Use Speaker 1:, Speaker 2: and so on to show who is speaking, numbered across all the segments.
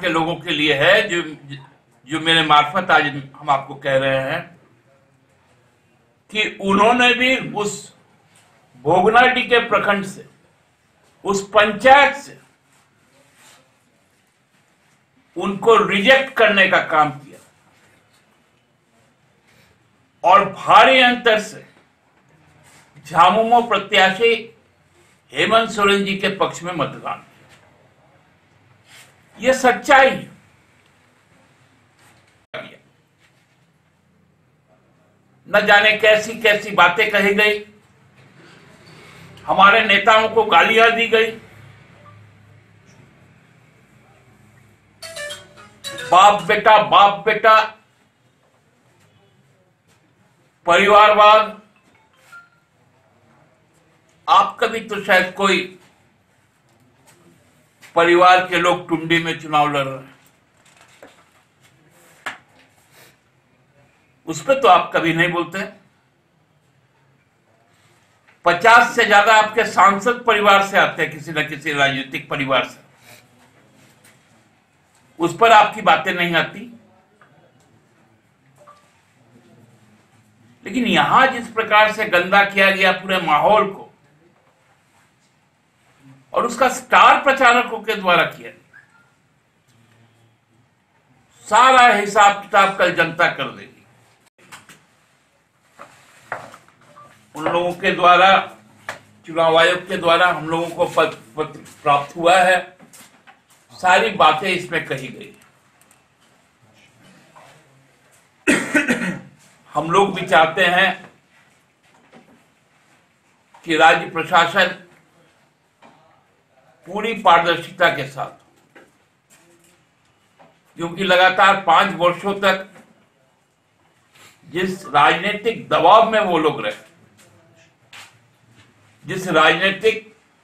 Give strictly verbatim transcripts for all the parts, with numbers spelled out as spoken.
Speaker 1: के लोगों के लिए है, जो जो मेरे मार्फत आज हम आपको कह रहे हैं कि उन्होंने भी उस भोगनाडीह के प्रखंड से, उस पंचायत से उनको रिजेक्ट करने का काम किया और भारी अंतर से झामुमो प्रत्याशी हेमंत सोरेन जी के पक्ष में मतदान किया। यह सच्चाई है। न जाने कैसी कैसी बातें कही गई, हमारे नेताओं को गालियां दी गई, बाप बेटा बाप बेटा, परिवारवाद। आप कभी तो शायद कोई परिवार के लोग टुंडी में चुनाव लड़ रहे हैं, उस पर तो आप कभी नहीं बोलते। पचास से ज्यादा आपके सांसद परिवार से आते हैं, किसी न किसी राजनीतिक परिवार से, उस पर आपकी बातें नहीं आती। लेकिन यहां जिस प्रकार से गंदा किया गया पूरे माहौल को, और उसका स्टार प्रचारकों के द्वारा किया गया, सारा हिसाब किताब कल जनता कर देगी। उन लोगों के द्वारा, चुनाव आयोग के द्वारा हम लोगों को पत्र प्राप्त हुआ है, सारी बातें इसमें कही गई। हम लोग भी चाहते हैं कि राज्य प्रशासन पूरी पारदर्शिता के साथ, क्योंकि लगातार पांच वर्षों तक जिस राजनीतिक दबाव में वो लोग रहे, जिस राजनीतिक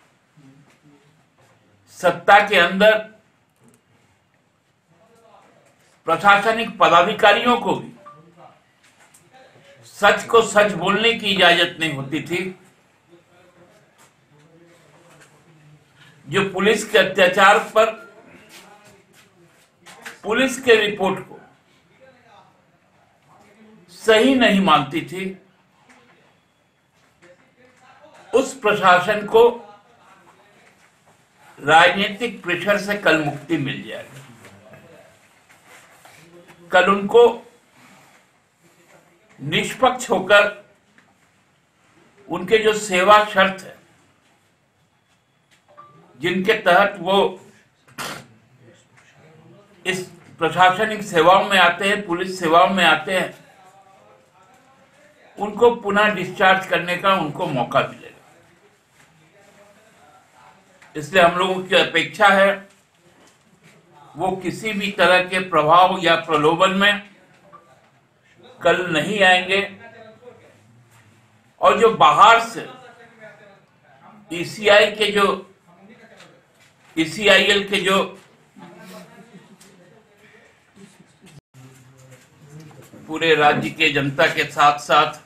Speaker 1: सत्ता के अंदर प्रशासनिक पदाधिकारियों को भी सच को सच बोलने की इजाजत नहीं होती थी, जो पुलिस के अत्याचार पर पुलिस के रिपोर्ट को सही नहीं मानती थी, उस प्रशासन को राजनीतिक प्रेशर से कल मुक्ति मिल जाएगी। कल उनको निष्पक्ष होकर उनके जो सेवा शर्त है, जिनके तहत वो इस प्रशासनिक सेवाओं में आते हैं, पुलिस सेवाओं में आते हैं, उनको पुनः डिस्चार्ज करने का उनको मौका मिलेगा। इसलिए हम लोगों की अपेक्षा है वो किसी भी तरह के प्रभाव या प्रलोभन में कल नहीं आएंगे, और जो बाहर से ईसीआई के जो ईसीआईएल के जो पूरे राज्य के जनता के साथ साथ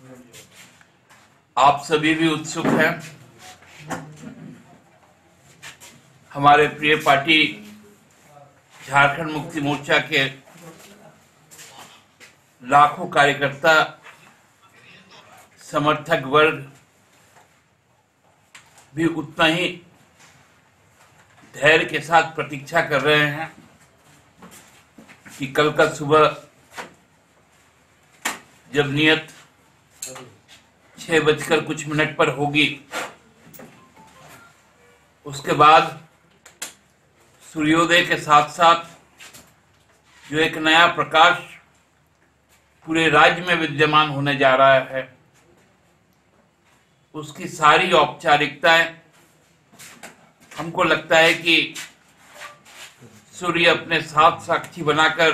Speaker 1: आप सभी भी उत्सुक हैं। हमारे प्रिय पार्टी झारखंड मुक्ति मोर्चा के लाखों कार्यकर्ता, समर्थक वर्ग भी उतना ही धैर्य के साथ प्रतीक्षा कर रहे हैं कि कल का सुबह जब नियत छह बजकर कुछ मिनट पर होगी, उसके बाद सूर्योदय के साथ साथ जो एक नया प्रकाश पूरे राज्य में विद्यमान होने जा रहा है, उसकी सारी औपचारिकताएं, हमको लगता है कि सूर्य अपने साथ साक्षी बनाकर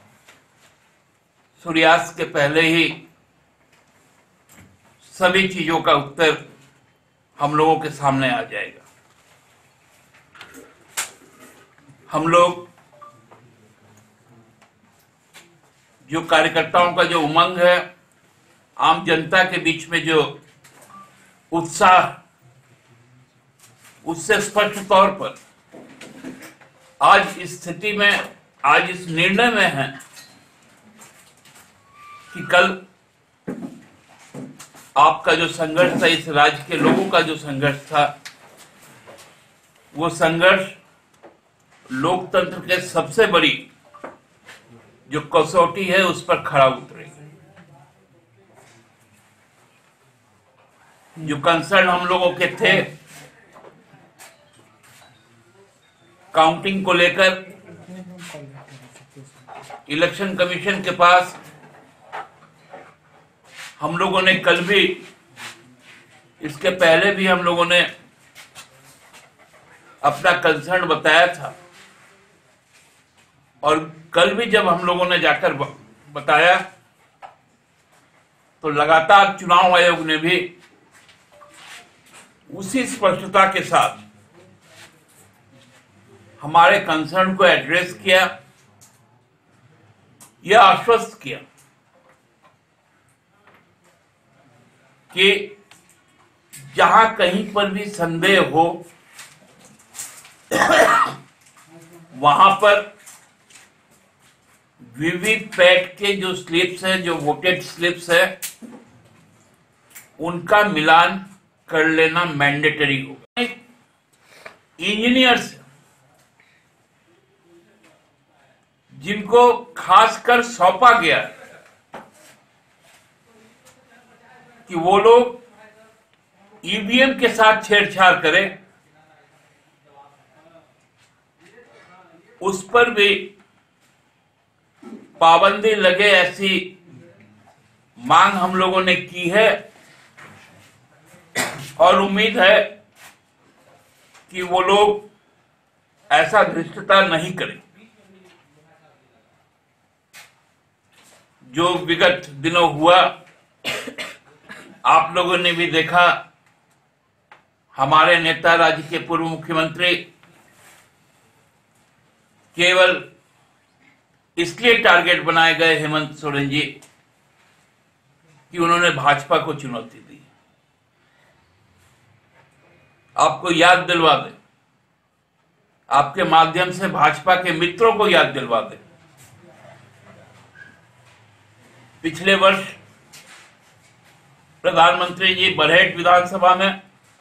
Speaker 1: सूर्यास्त के पहले ही सभी चीजों का उत्तर हम लोगों के सामने आ जाएगा। हम लोग जो कार्यकर्ताओं का जो उमंग है, आम जनता के बीच में जो उत्साह, उससे स्पष्ट तौर पर आज इस स्थिति में, आज इस निर्णय में है कि कल आपका जो संघर्ष था, इस राज्य के लोगों का जो संघर्ष था, वो संघर्ष लोकतंत्र के सबसे बड़ी जो कसौटी है उस पर खरा उतरेगी। जो कंसर्न हम लोगों के थे काउंटिंग को लेकर, इलेक्शन कमीशन के पास हम लोगों ने कल भी, इसके पहले भी हम लोगों ने अपना कंसर्न बताया था, और कल भी जब हम लोगों ने जाकर बताया तो लगातार चुनाव आयोग ने भी उसी स्पष्टता के साथ हमारे कंसर्न को एड्रेस किया, यह आश्वस्त किया कि जहां कहीं पर भी संदेह हो वहां पर वीवीपैट के जो स्लिप्स हैं, जो वोटेड स्लिप्स है, उनका मिलान कर लेना मैंडेटरी होगा। इंजीनियर्स जिनको खासकर सौंपा गया कि वो लोग ईवीएम के साथ छेड़छाड़ करें, उस पर भी पाबंदी लगे, ऐसी मांग हम लोगों ने की है, और उम्मीद है कि वो लोग ऐसा धृष्टता नहीं करें। जो विगत दिनों हुआ, आप लोगों ने भी देखा, हमारे नेता, राज्य के पूर्व मुख्यमंत्री केवल इसलिए टारगेट बनाए गए हेमंत सोरेन जी कि उन्होंने भाजपा को चुनौती दी। आपको याद दिलवा दे, आपके माध्यम से भाजपा के मित्रों को याद दिलवा दे, पिछले वर्ष प्रधानमंत्री जी बरहेट विधानसभा में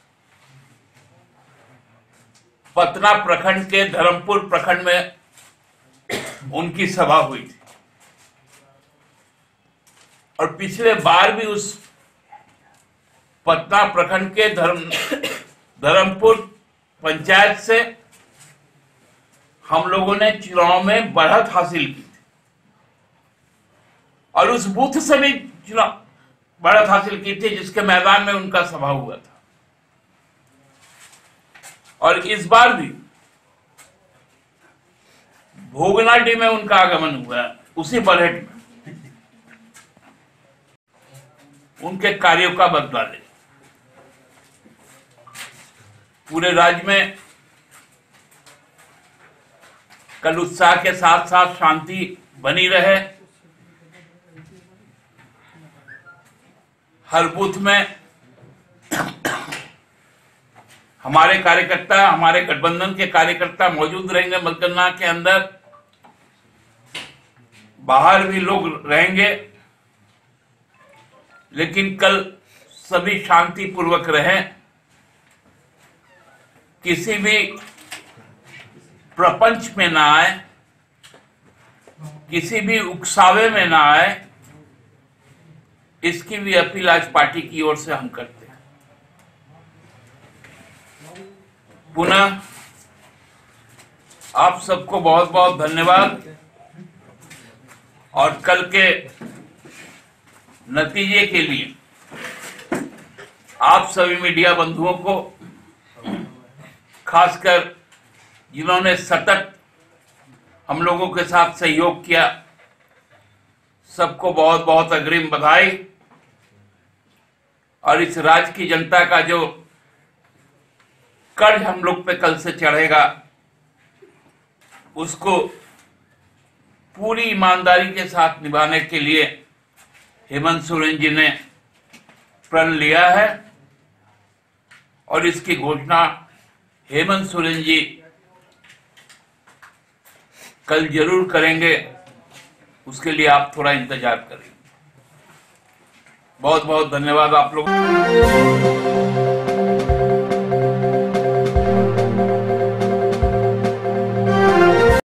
Speaker 1: पतना प्रखंड के धर्मपुर प्रखंड में उनकी सभा हुई थी, और पिछले बार भी उस पतना प्रखंड के धर्म धर्मपुर पंचायत से हम लोगों ने चुनाव में बढ़त हासिल की थी, और उस बूथ से भी चुनाव बढ़त हासिल की थी जिसके मैदान में उनका सभा हुआ था। और इस बार भी भोगनाडी में उनका आगमन हुआ, उसी बरहेट में उनके कार्यों का बदला ले। पूरे राज्य में कल उत्साह के साथ साथ शांति बनी रहे। हर बूथ में हमारे कार्यकर्ता, हमारे गठबंधन के कार्यकर्ता मौजूद रहेंगे। मतगणना के अंदर बाहर भी लोग रहेंगे, लेकिन कल सभी शांतिपूर्वक रहें, किसी भी प्रपंच में ना आए, किसी भी उकसावे में ना आए, इसकी भी अपील आज पार्टी की ओर से हम करते हैं। पुनः आप सबको बहुत बहुत धन्यवाद, और कल के नतीजे के लिए आप सभी मीडिया बंधुओं को, खासकर जिन्होंने सतत हम लोगों के साथ सहयोग किया, सबको बहुत बहुत अग्रिम बधाई। और इस राज्य की जनता का जो कर्ज हम लोग पे कल से चढ़ेगा, उसको पूरी ईमानदारी के साथ निभाने के लिए हेमंत सोरेन जी ने प्रण लिया है, और इसकी घोषणा हेमंत सोरेन जी कल जरूर करेंगे, उसके लिए आप थोड़ा इंतजार करें। बहुत बहुत धन्यवाद आप लोग।